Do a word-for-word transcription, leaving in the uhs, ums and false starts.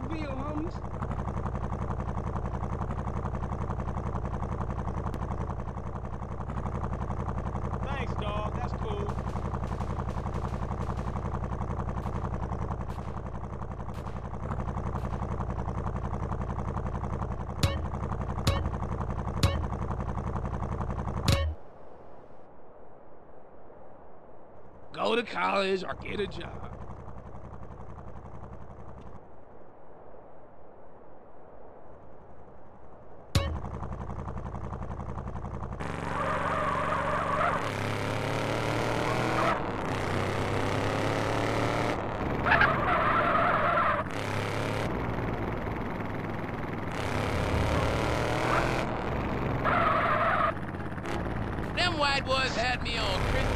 for real, homies. Thanks, dog. That's cool. Go to college or get a job. Them white boys had me on Christmas.